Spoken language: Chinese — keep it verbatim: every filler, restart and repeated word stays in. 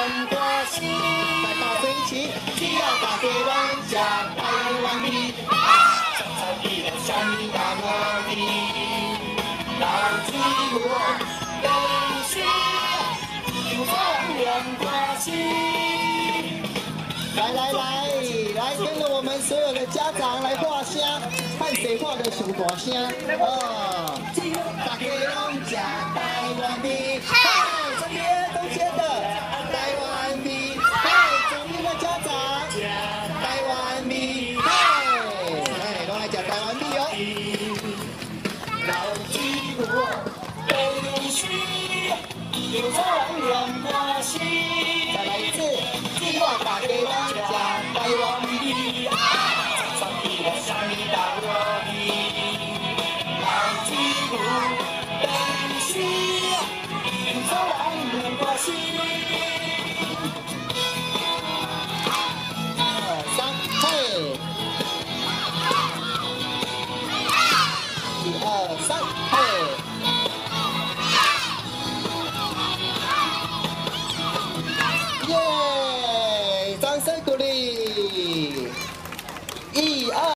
两歌声，来大声一起，只要大家拢食台湾米，上菜比了虾米大糯米，老子我有心，就放两歌声。来来来来，跟着我们所有的家长来画声，看谁画的熊大声哦！大家拢食台湾米，嗨，这边同学的台湾米，嗨，左边的家长台湾米，嗨，哎，都来讲台湾米哦。老子我有心，就放两颗心。再来一次，计划大家拢。